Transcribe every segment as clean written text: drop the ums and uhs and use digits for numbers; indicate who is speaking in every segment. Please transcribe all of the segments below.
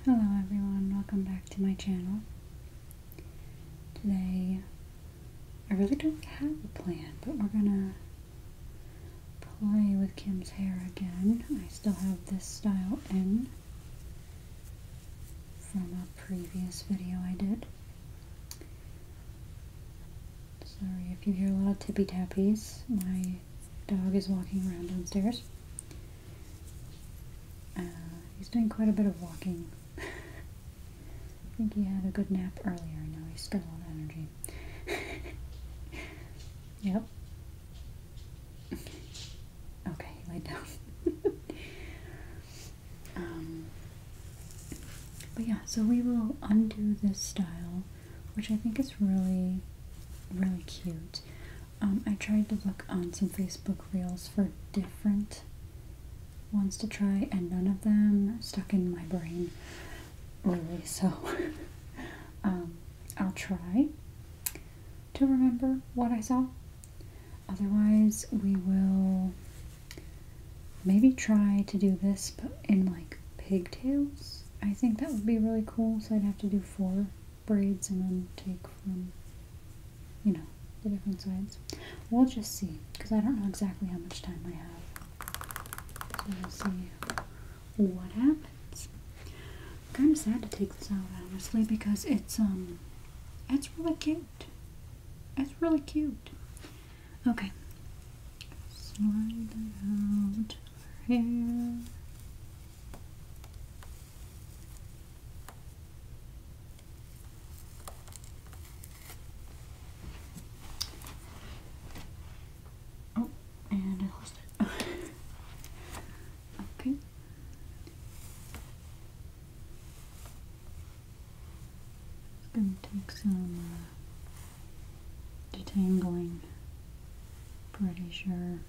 Speaker 1: Hello everyone, welcome back to my channel. Today, I really don't have a plan, but we're gonna play with Kim's hair again. I still have this style in from a previous video I did. Sorry if you hear a lot of tippy tappies. My dog is walking around downstairs. He's doing quite a bit of walking. I think he had a good nap earlier. Now he's still on energy. Yep. Okay, lay down. But yeah, so we will undo this style, which I think is really, really cute. I tried to look on some Facebook Reels for different ones to try, and none of them stuck in my brain, really, so I'll try to remember what I saw. Otherwise, we will maybe try to do this, but in like pigtails. I think that would be really cool, so I'd have to do 4 braids and then take from, you know, the different sides. We'll just see, because I don't know exactly how much time I have. So we'll see what happens. I'm kind of sad to take this out, honestly, because it's really cute. It's really cute. Okay. Slide out our hair. Oh, and I lost it. Okay. It's gonna take some detangling, pretty sure.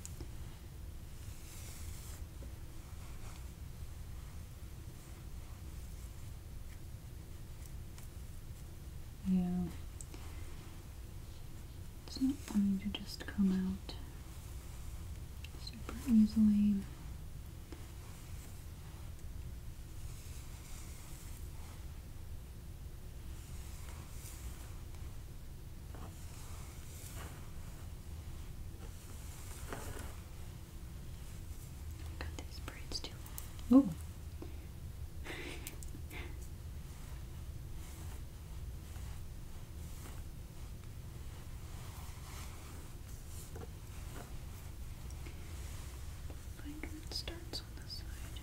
Speaker 1: Yeah. It's not going to just come out super easily. Got these braids too. Oh. I think it starts on the side.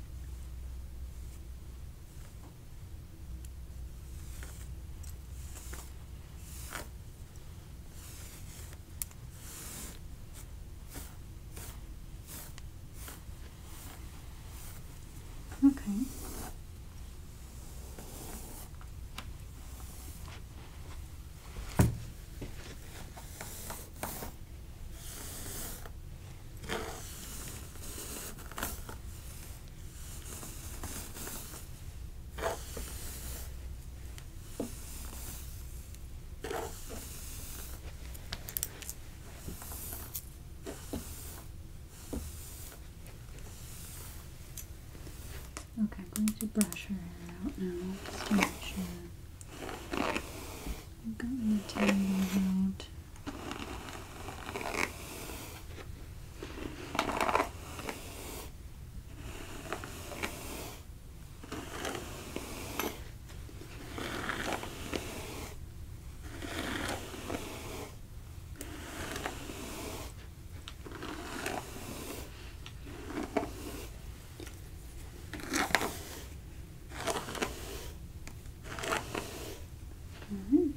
Speaker 1: Okay. Okay, I'm going to brush her hair out now, just to make sure I've gotten the tangles out. Alright.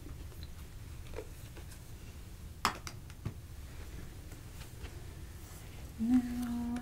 Speaker 1: Now,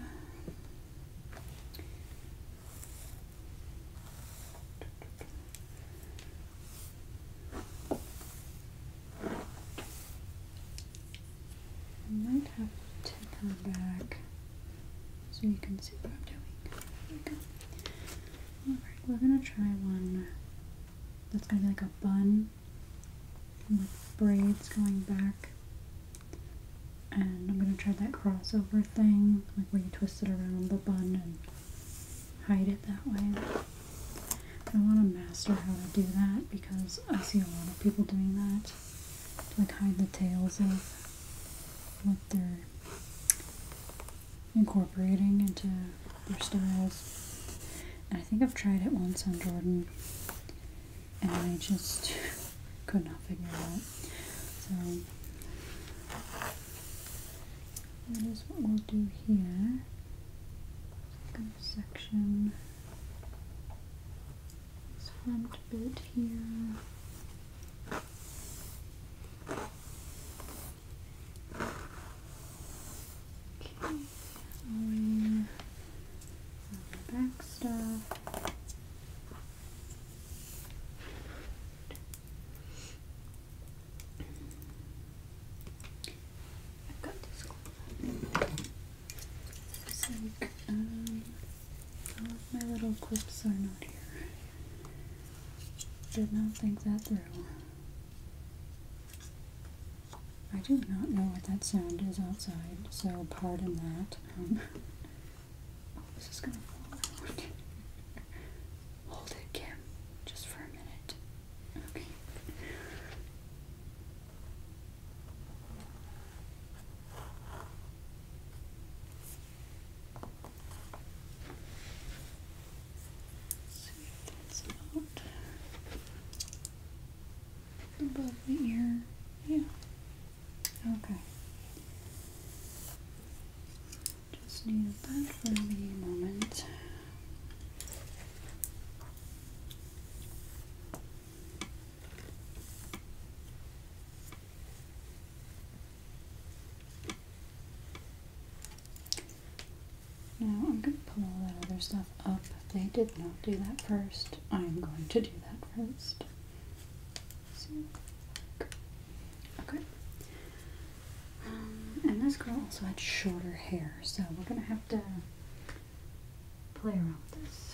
Speaker 1: I might have to tip her back so you can see what I'm doing. There we go. Alright, we're gonna try one that's gonna be like a bun with braids going back. And I'm gonna try that crossover thing, like where you twist it around the bun and hide it that way. I want to master how to do that because I see a lot of people doing that to like hide the tails of what they're incorporating into their styles. And I think I've tried it once on Jordan and I just could not figure it out. So that is what we'll do here. Go section this front bit here. Okay, away the back stuff. I've got this clip. It's like, all of my little clips are not here. Did not think that through. I do not know what that sound is outside, so pardon that. Oh, this is gonna fall out. Hold it, Kim, just for a minute. Okay. See if that's out. Above the ear. Yeah. Okay. Just needed that for the moment. Now I'm going to pull all that other stuff up. They did not do that first. I'm going to do that first. Okay. And this girl also had shorter hair, so we're gonna have to play around with this.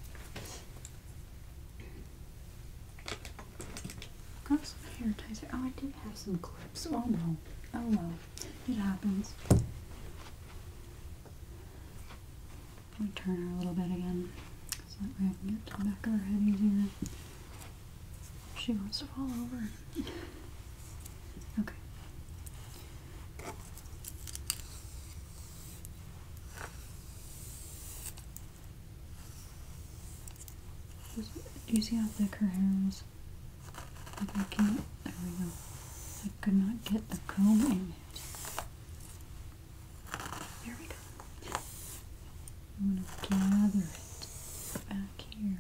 Speaker 1: Got some hair ties here. Oh, I did have some clips. Oh no. Oh well. It happens. Let me turn her a little bit again, so that way I can get to the back of her head easier. She wants to fall over. Okay. Do you see how thick her hair is? Like I can't, there we go. I could not get the comb in it. There we go. I'm gonna gather it back here.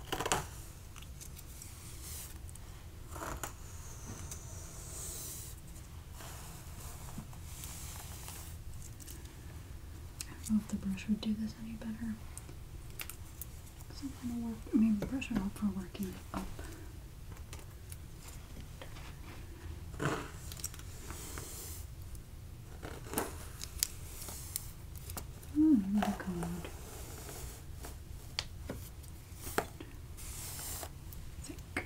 Speaker 1: I don't know if the brush would do this any better. So I'm gonna work, maybe brush it up for working it up. The code. Thick.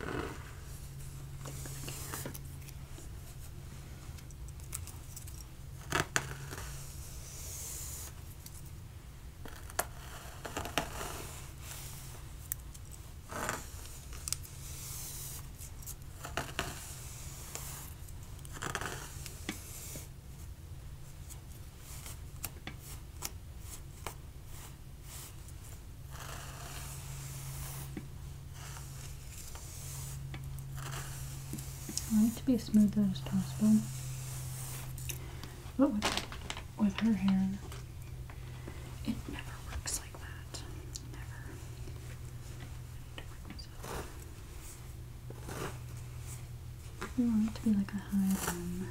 Speaker 1: I like to be as smooth as possible, but with her hair, it never works like that. Never. We want it to be like a high bun.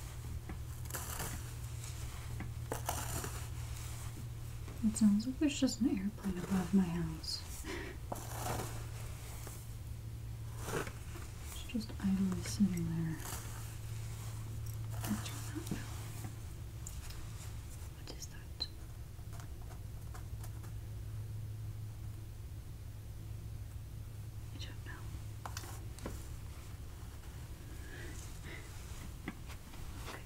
Speaker 1: It sounds like there's just an airplane above my house. Just idly sitting there. I do not know. What is that? I don't know. Okay.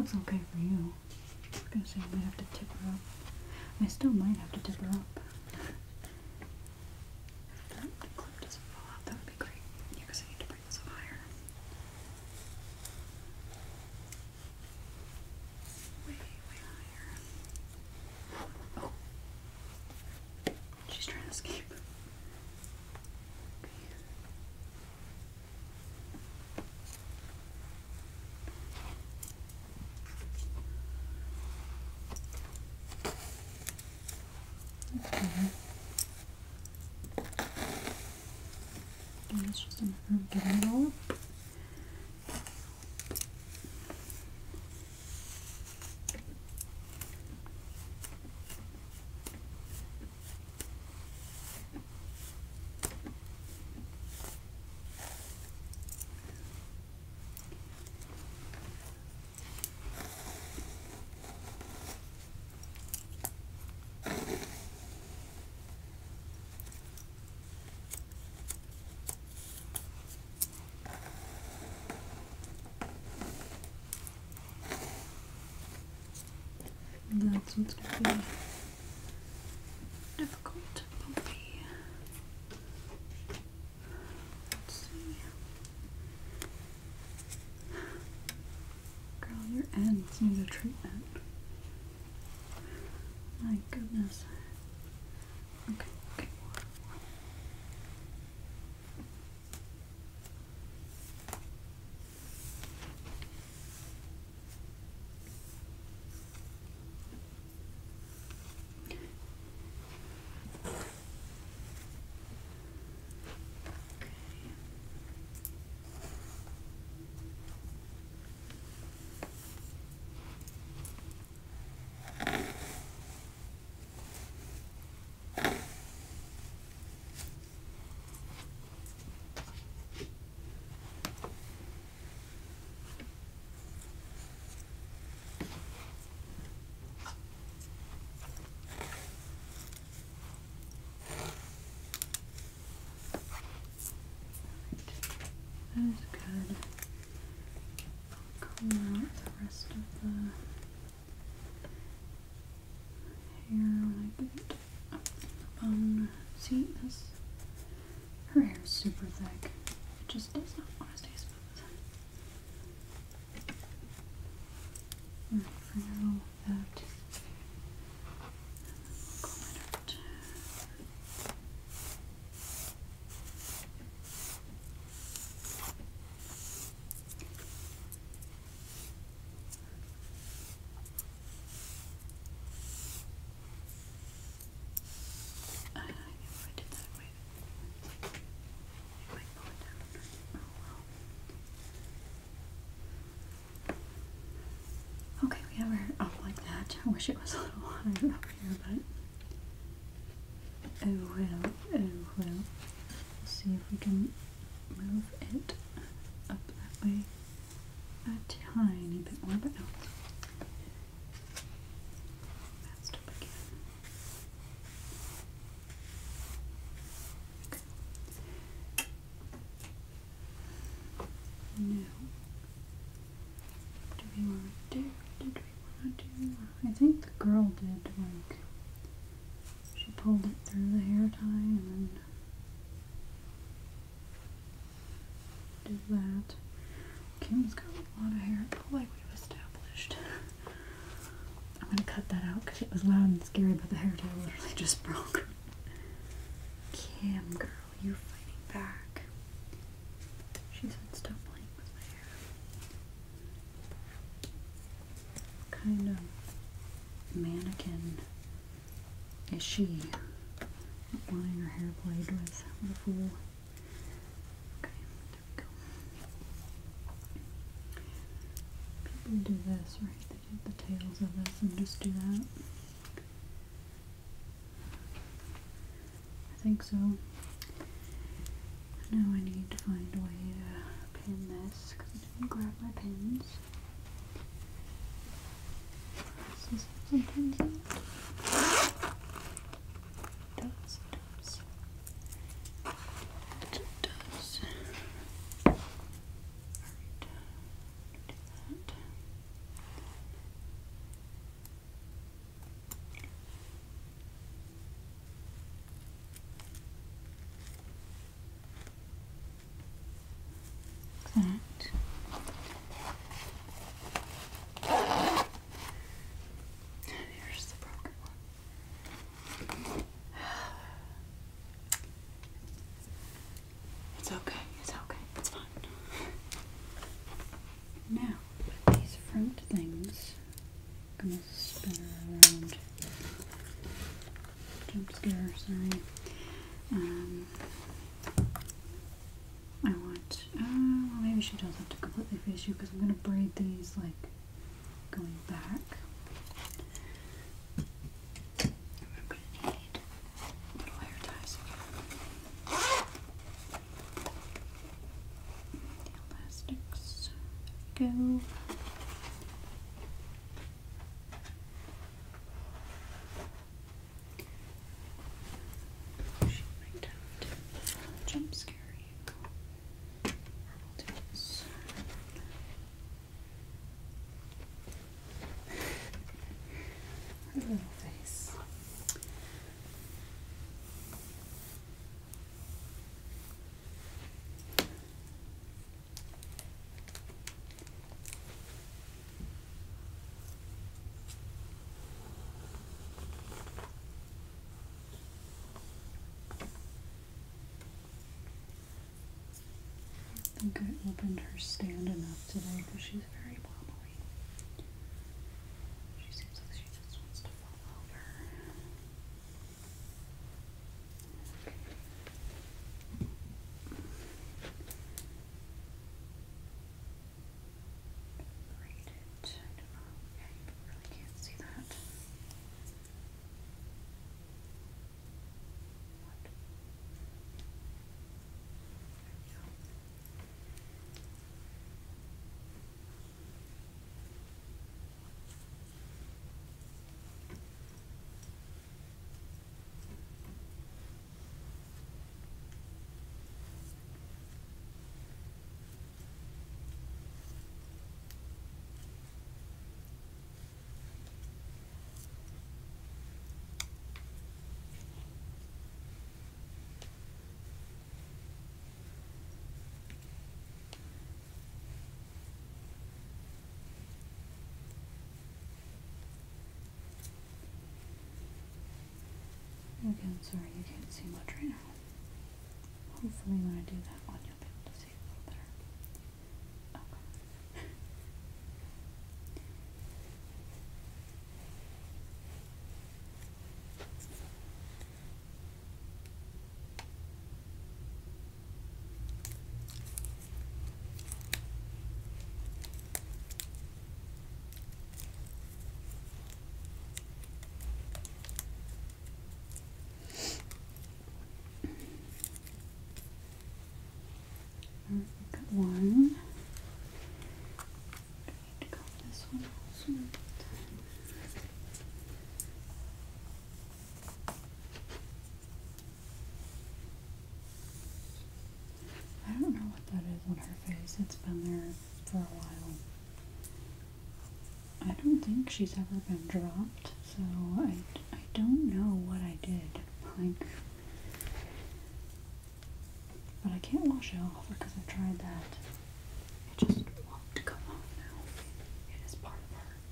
Speaker 1: looks okay for you. I was gonna say I might have to tip her up. I still might have to tip her up. If that clip doesn't fall out, that would be great. Yeah, because I need to bring this up higher. Way, way higher. Oh. She's trying to escape. And it's just a matter of getting it all up. That's what's going to be difficult, bumpy. Let's see. Girl, your ends need a treatment. My goodness. Okay, okay. That is good. Comb out the rest of the hair when I get it up the bun. See, this, her hair is super thick. It just does not want to stay smooth. Alright, for now, that. Comb it out. I knew if I did that way, it might pull it down. Oh well. Okay, we have her up like that. I wish it was a little higher up here, but oh well, oh well. Let's see if we can move it up that way a tiny bit more, but no. Messed up again. Okay. Now, what do we want to do? Did we want to do? I think the girl did, like, she pulled it through the hair tie and then did that. Kim's got a lot of hair, like we've established. I'm gonna cut that out because it was loud and scary, but the hair tie literally just broke. Kim, girl, you're fighting back. She said stop playing with my hair. What kind of mannequin is she? Not wanting her hair played with. What a fool. Okay, there we go. People do this, right? They do the tails of this and just do that. I think so. Now I need to find a way to pin this because I didn't grab my pins. Does this have some pins in it? It does, it does. It does. Alright, do that. different things. I'm gonna spin her around. Jump scare, sorry. I want, well, maybe she does have to completely face you because I'm gonna braid these like going back. I'm gonna need little hair ties again. The elastics go. She might have to jump scare you. We'll do this. Her little face. I think I opened her stand enough today because she's very wobbly. She seems like she just wants to fall over. Braid it. I don't know. Yeah, you really can't see that. What? There we go. Again, sorry you can't see much right now. Hopefully when I do that one you'll be able to see a little better. Okay. Got one. I need to go with this one also. I don't know what that is on her face. It's been there for a while. I don't think she's ever been dropped, so I don't know what I did. Like, but I can't wash it off because I tried that. It just won't come off now. It is part of her.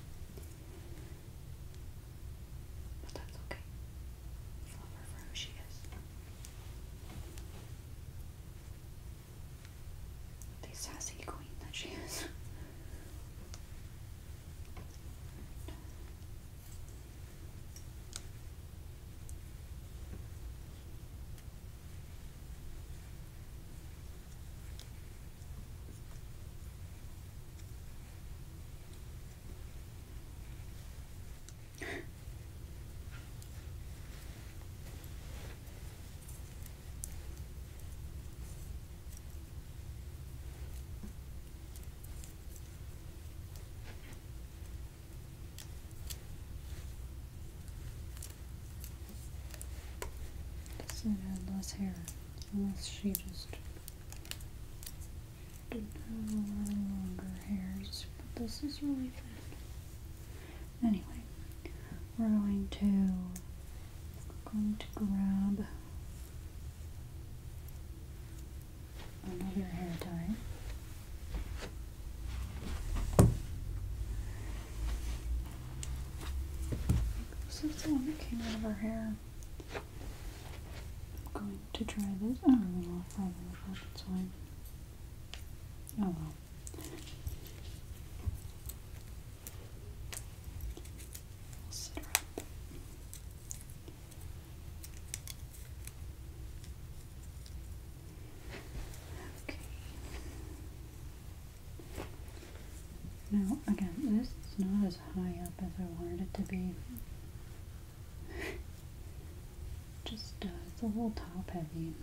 Speaker 1: But that's okay. Love her for who she is. The sassy queen that she is. It had less hair, unless she just didn't have a lot of longer hairs, but this is really thin. Anyway, we're going to grab another hair tie. This is the one that came out of her hair. I'm going to try this. I don't really have a problem with that, it's fine. Oh well. It's not as high up as I wanted it to be. Just it's a little top heavy.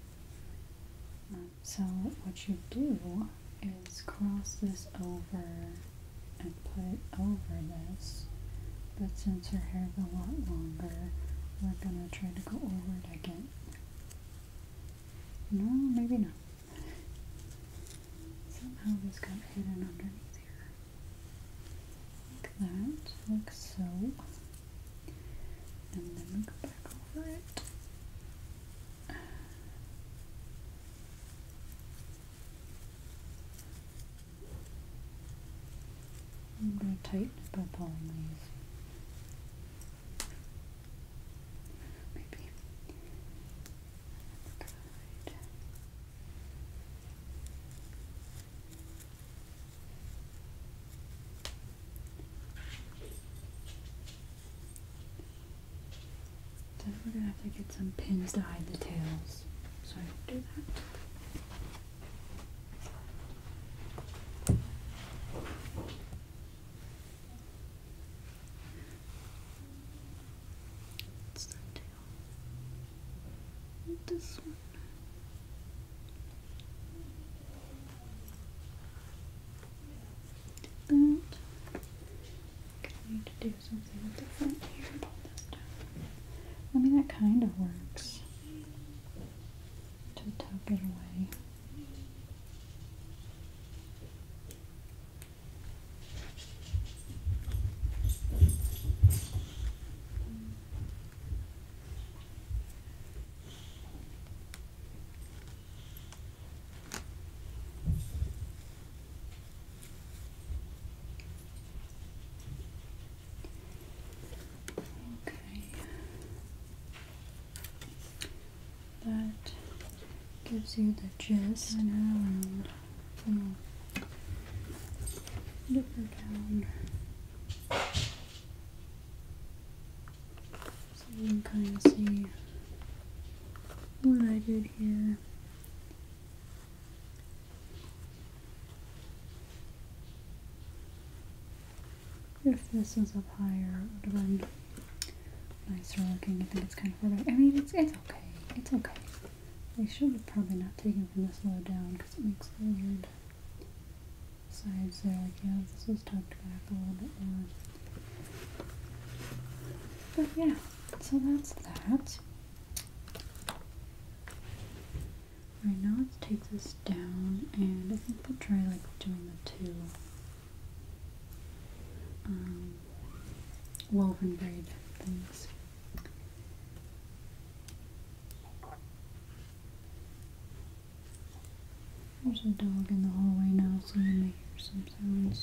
Speaker 1: So what you do is cross this over and put it over this. But since her hair's a lot longer, we're gonna try to go over it again. No, maybe not. Somehow this got hidden underneath here. Like that, like so. And then we go back over it. I'm going to tighten it by pulling these. Maybe. Good. Then we're going to have to get some pins to hide the tails. So I can do that. This one. That. Okay, I need to do something with the front here and pull this down. I mean, that kind of works to tuck it away. That gives you the gist. And around. Dip her down. So you can kind of see what I did here. If this was up higher, it would have been nicer looking. I think it's kind of far back. I mean, it's okay. It's okay. I should have probably not taken from this low down because it makes the weird sides there. Like, yeah, this was tucked back a little bit more. But yeah, so that's that. Right now, let's take this down, and I think we'll try like doing the two woven braid things. There's a dog in the hallway now, so you may hear some sounds.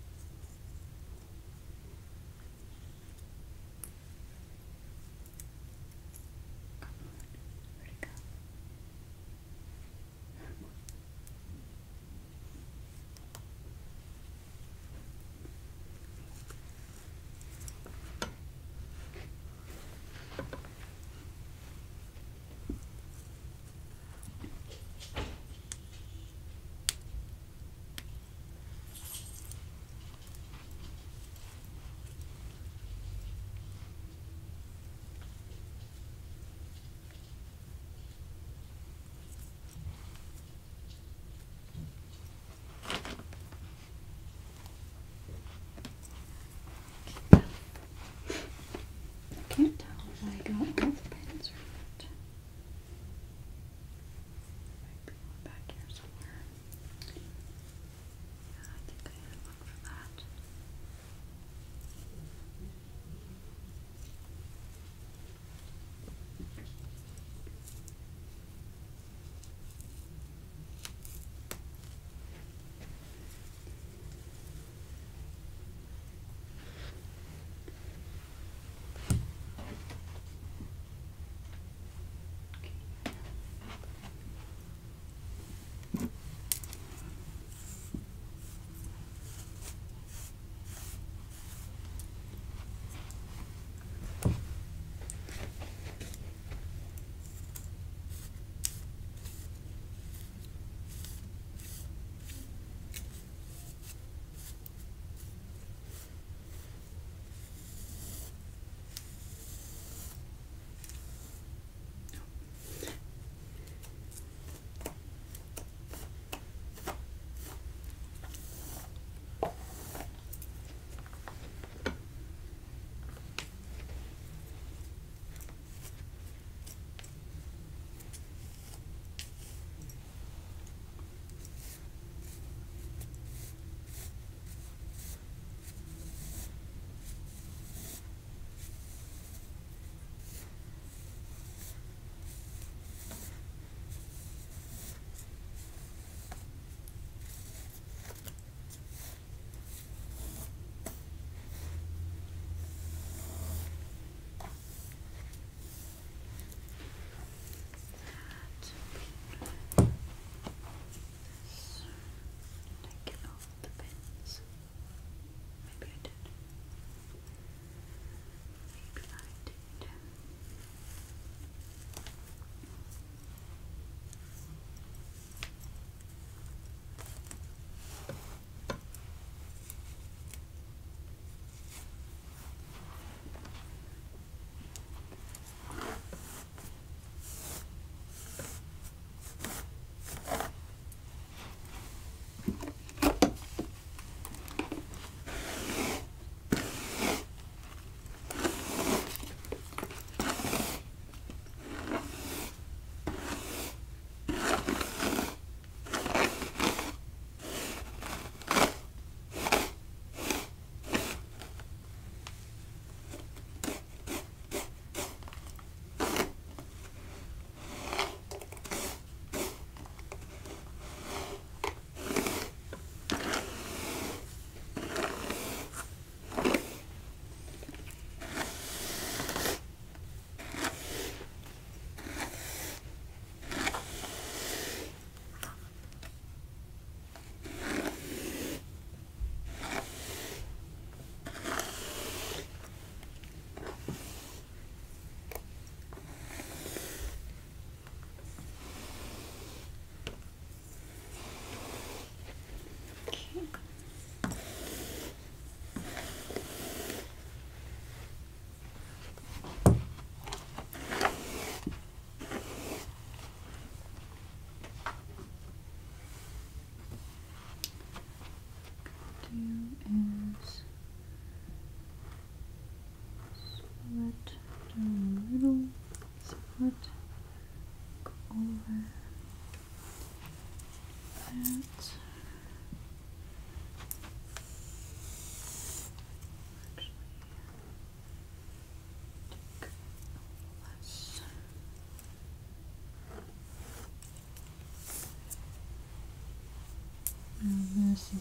Speaker 1: Come on, where'd it go?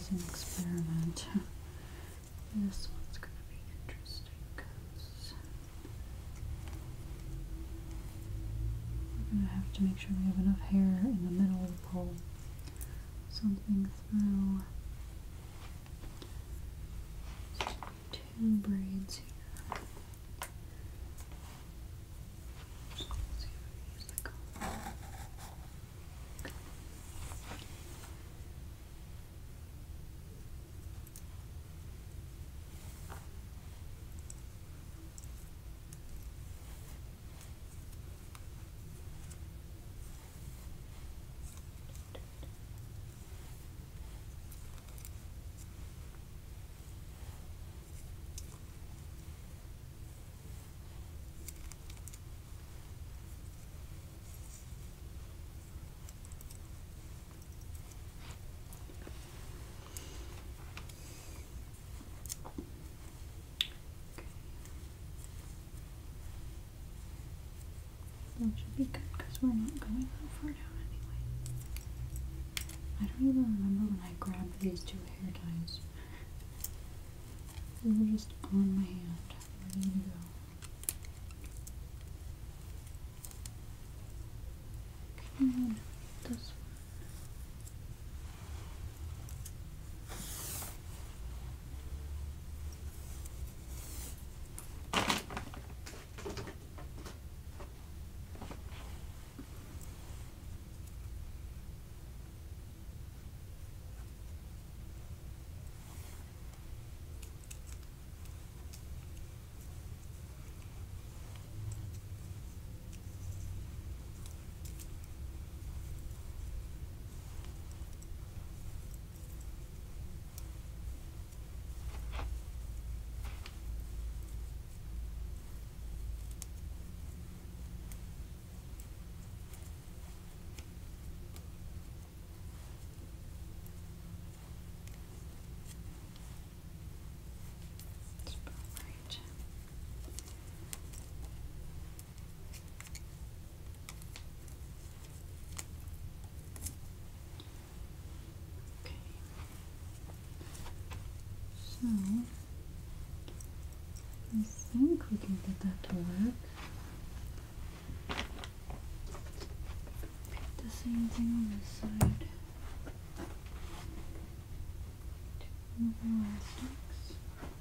Speaker 1: as an experiment. This one's going to be interesting because we're going to have to make sure we have enough hair in the middle of the pole. Something through 2 braids here. Just see if I can use the comb. That should be good because we're not going that far down anyway. I don't even remember when I grabbed these 2 hair ties. They were just on my hand, ready to go. Okay, this one. So, I think we can get that to work. The same thing on this side. 2 more elastics.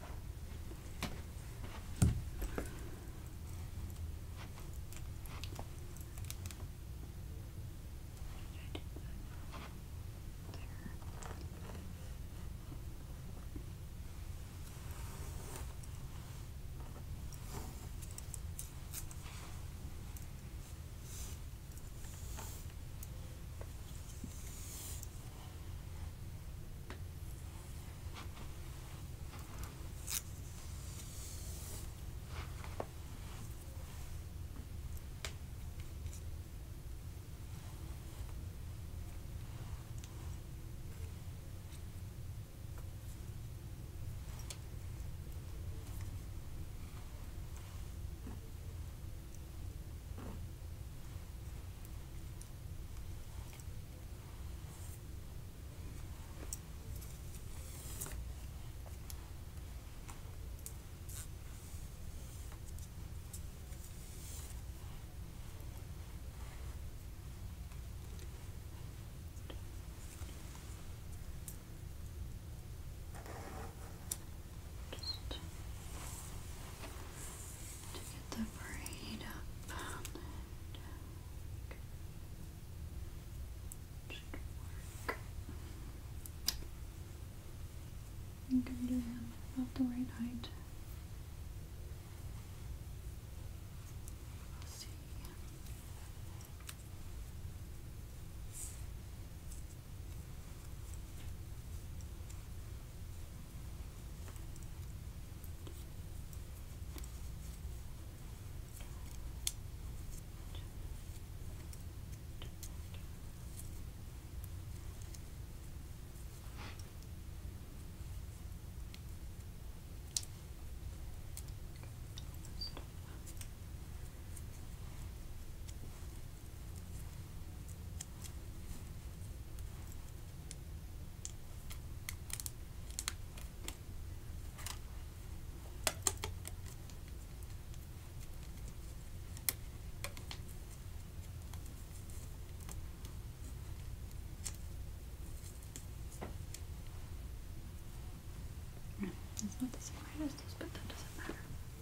Speaker 1: The braid up. Should work. I'm gonna do them about the right height. We'll see. not the same height as this, but that doesn't matter.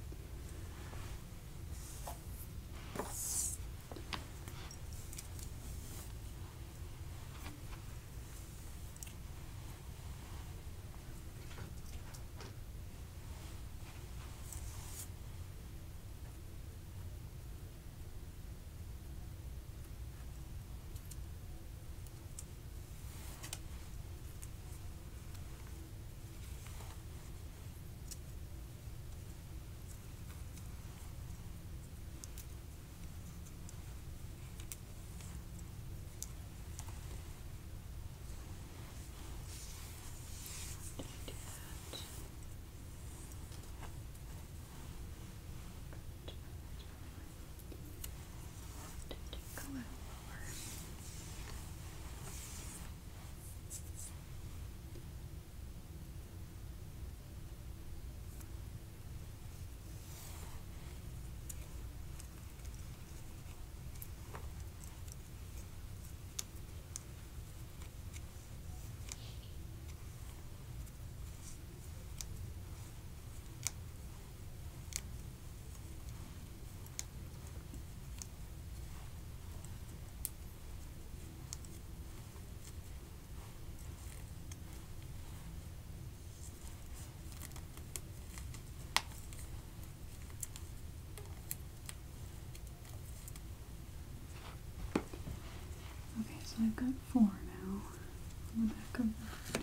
Speaker 1: Okay, so I've got 4 now on the back of the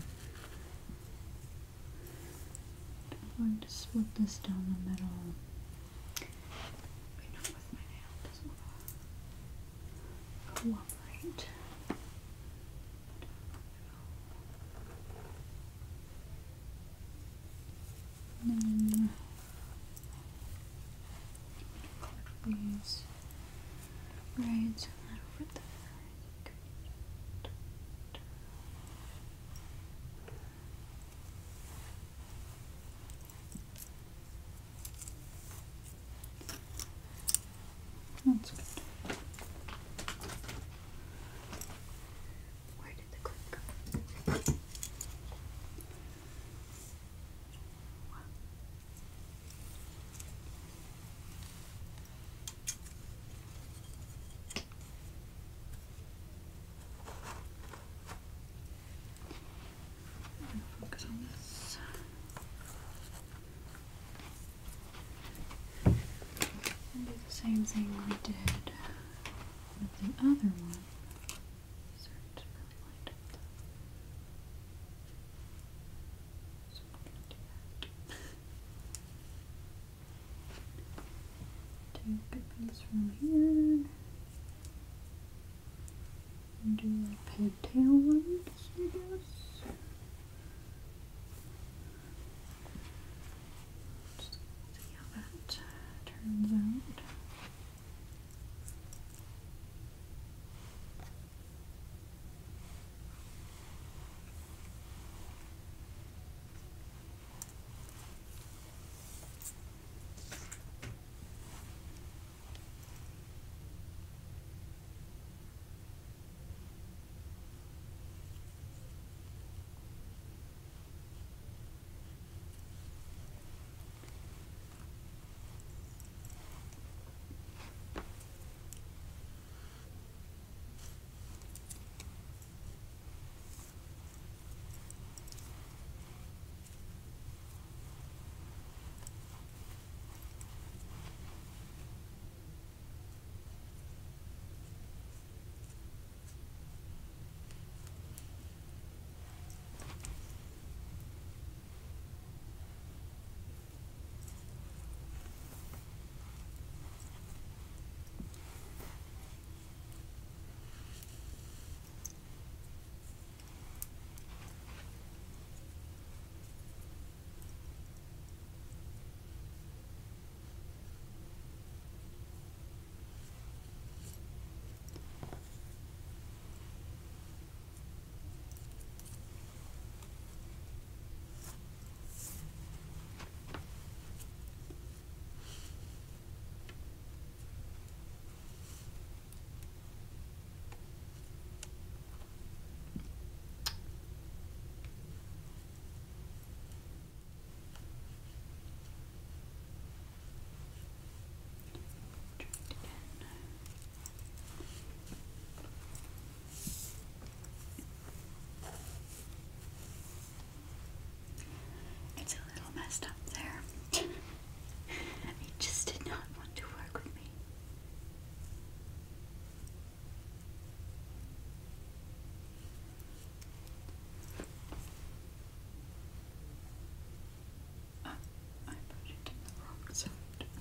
Speaker 1: I'm going to split this down the middle. Wait, not with my nail, it doesn't want to cooperate. And then clip these braids and over there. That's good. Where did the clip go? I'm going to focus on this. And do the same thing we did with the other one. Sorry, it's really lined up. So I'm going to do that. Take a piece from here and do a pigtail ones, I guess. Just see how that turns out. messed up there. He just did not want to work with me. Oh, I put it in the wrong side.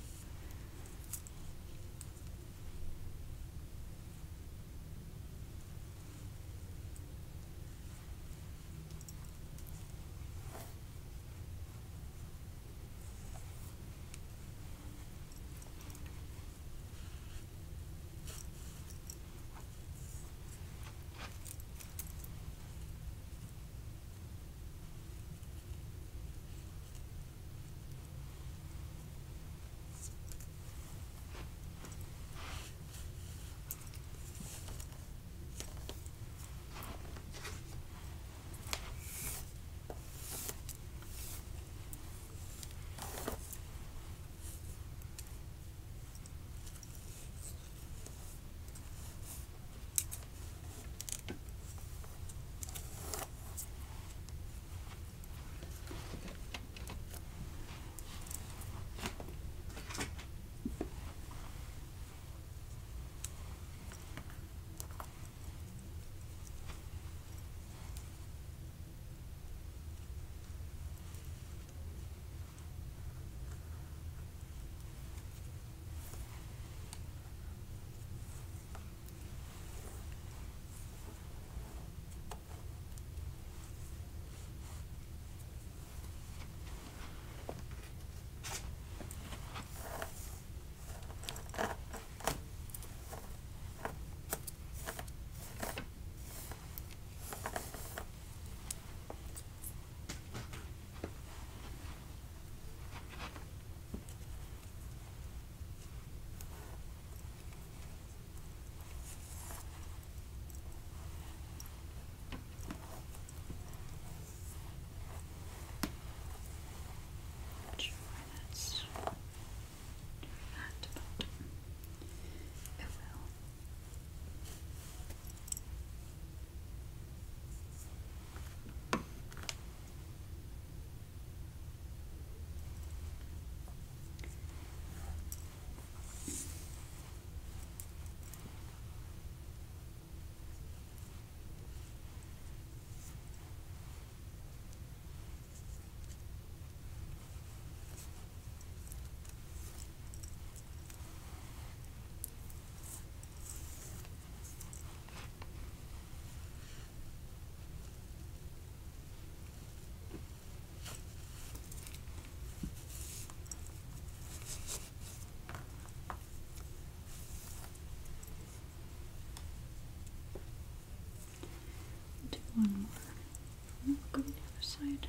Speaker 1: One more. I'll go to the other side.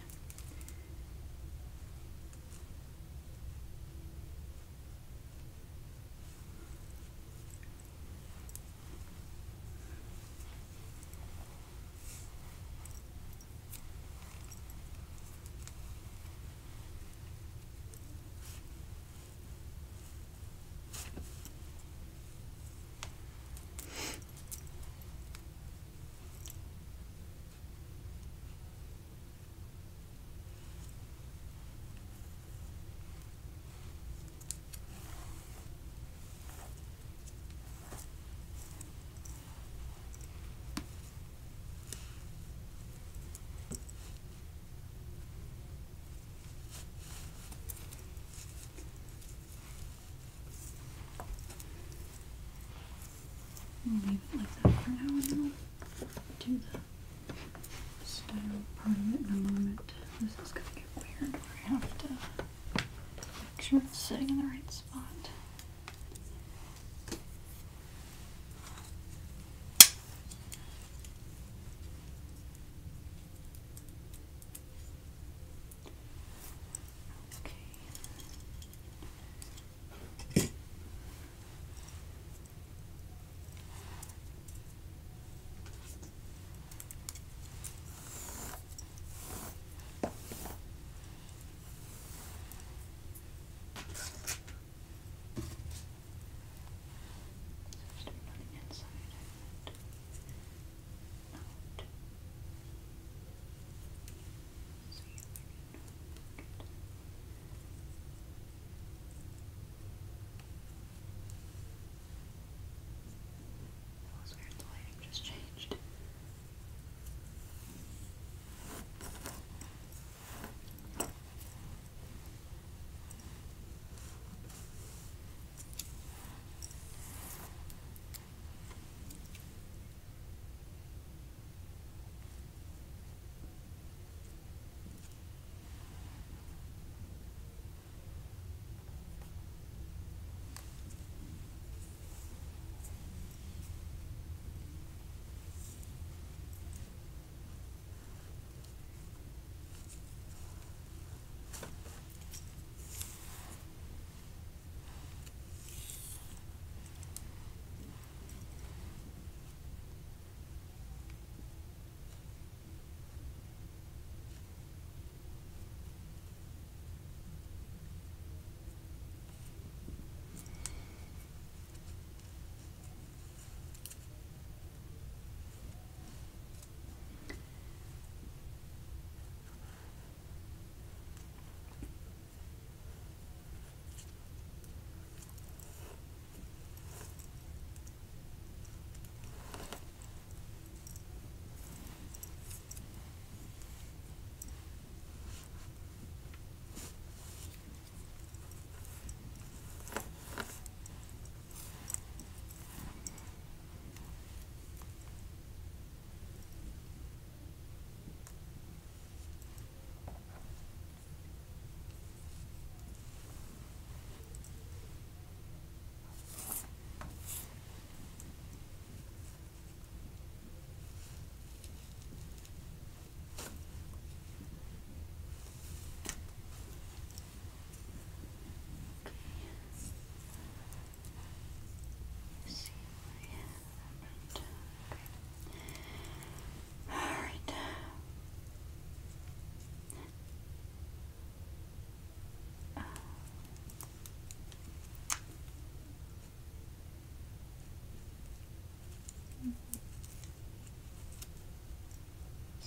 Speaker 1: We'll leave it like that for now, and then we'll do the style part of it in a moment. This is gonna get weird where I have to make sure it's sitting in the right spot.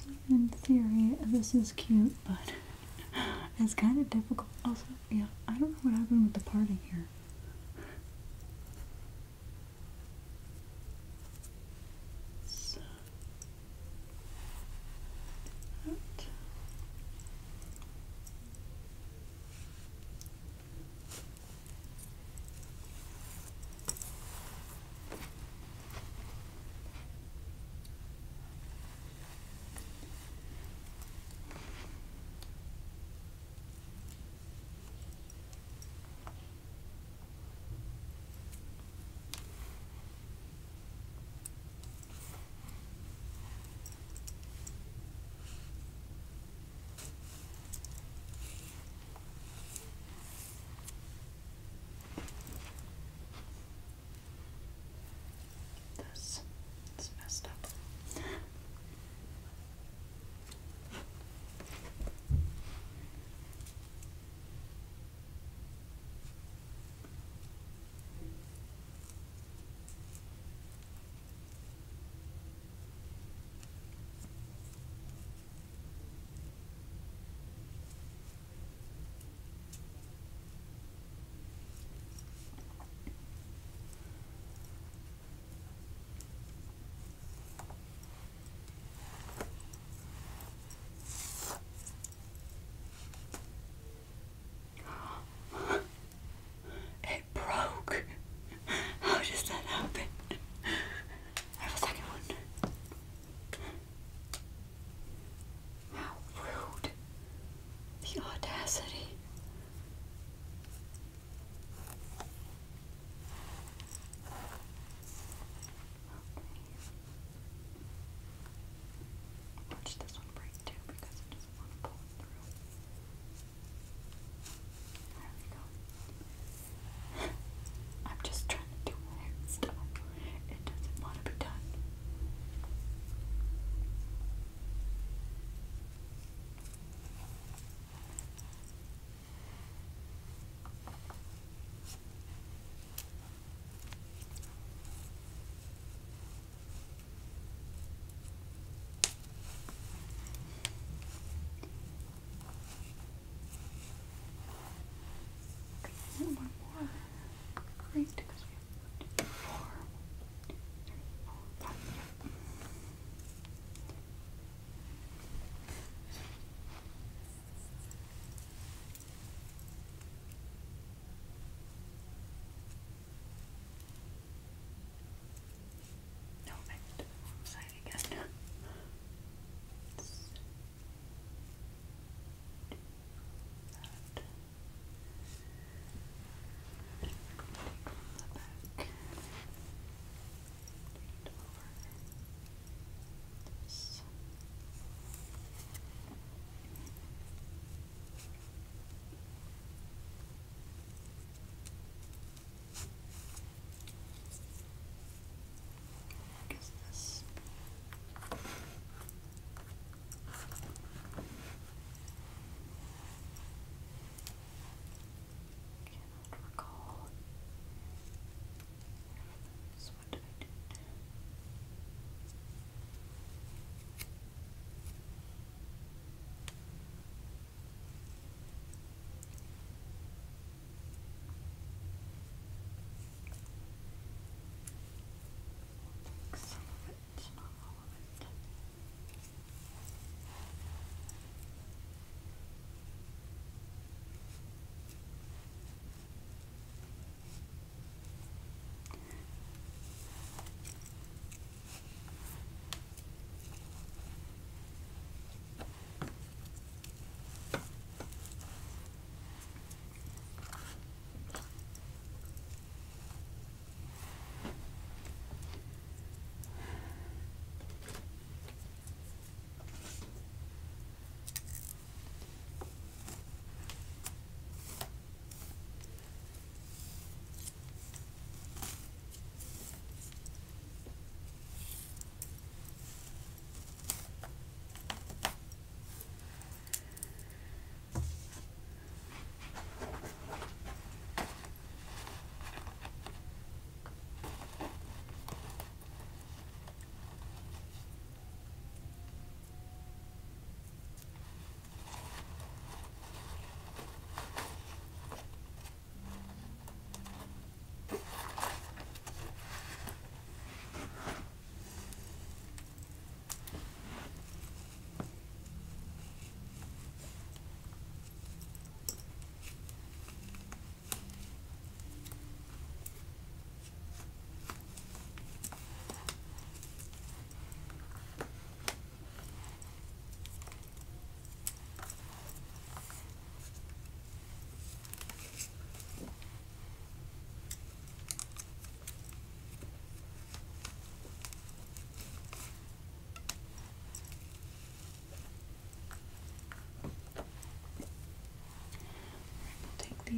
Speaker 1: In theory, this is cute, but it's kind of difficult. Also, yeah, I don't know what happened with the parting here. So, that.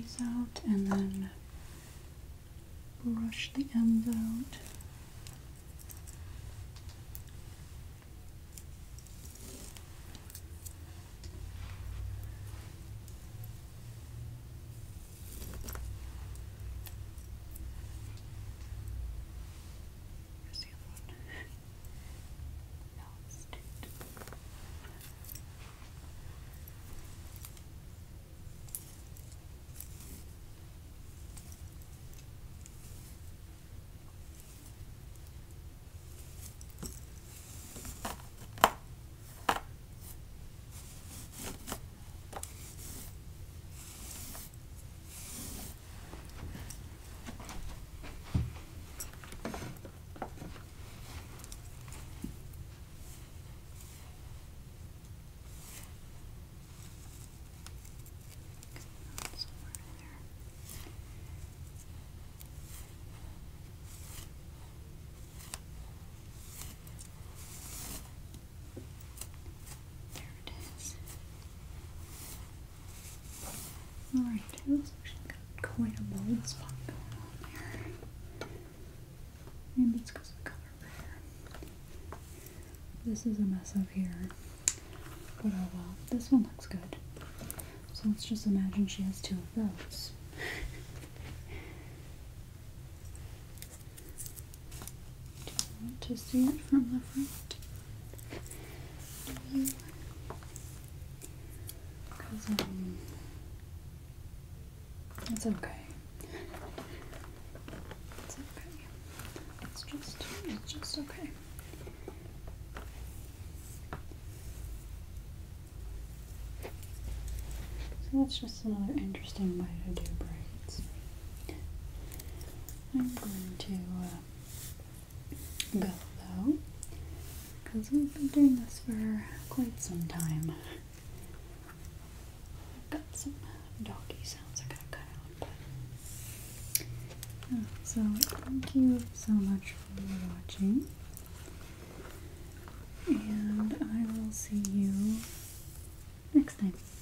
Speaker 1: these out and then brush the ends out. Where's the other one? No, it's taped. Somewhere in there. There it is. Alright, it looks actually got quite a bold spot going on there. Maybe it's because of the color right here. This is a mess up here. But oh well, this one looks good. So let's just imagine she has two of those. Do you want to see it from the front? Do you? Because, it's okay. It's okay. It's just okay. So that's just another interesting way to do braids. I'm going to go though, because we've been doing this for quite some time. I've got some doggy sounds I gotta cut out, but so thank you so much for watching, and I will see you next time.